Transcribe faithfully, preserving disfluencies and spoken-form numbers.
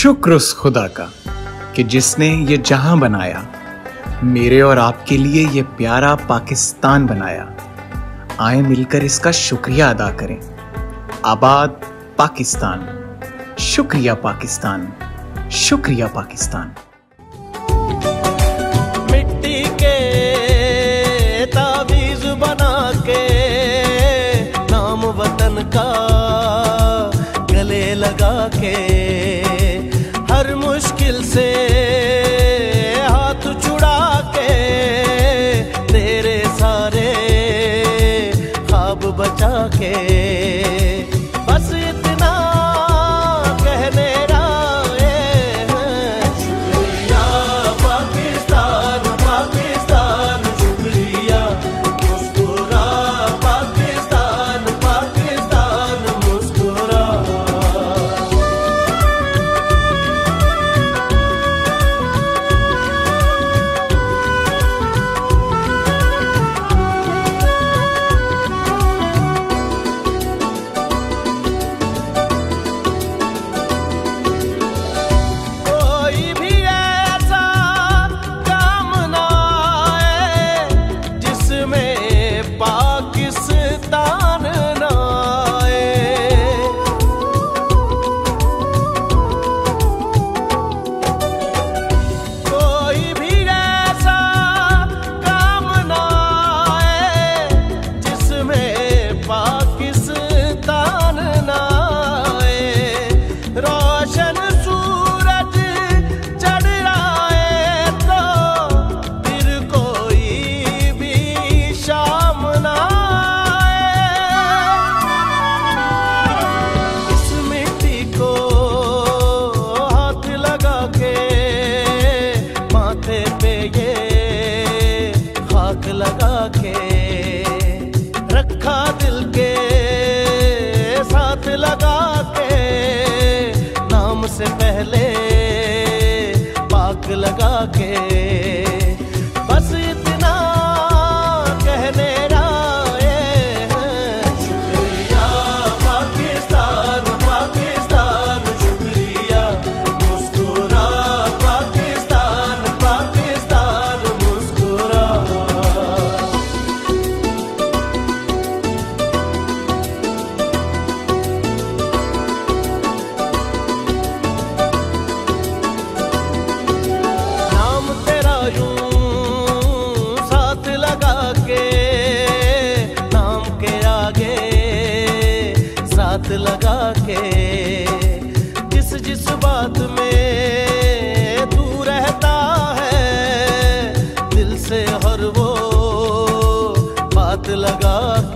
शुक्र उस खुदा का कि जिसने ये जहां बनाया, मेरे और आपके लिए ये प्यारा पाकिस्तान बनाया। आए मिलकर इसका शुक्रिया अदा करें। आबाद पाकिस्तान। शुक्रिया पाकिस्तान, शुक्रिया पाकिस्तान। मिट्टी के ताबीज बना के नाम वतन का गले लगा के, हर मुश्किल से हाथ छुड़ा के, तेरे सारे ख्वाब बचा के, बस इतना कहने आए हैं। शुक्रिया पाकिस्तान, पाकिस्तान शुक्रिया, मुस्कुरा पाकिस्तान, पाकिस्तान मुस्कुरा। लगा के रखा दिल के साथ लगा के, नाम से पहले पाक लगा के, बस इतना कहने आए हैं। शुक्रिया पाकिस्तान, पाकिस्तान शुक्रिया, मुस्कुरा पाकिस्तान, पाकिस्तान मुस्कुरा। साथ लगा के, जिस जिस बात में तू रहता है, दिल से हर वो बात लगा के।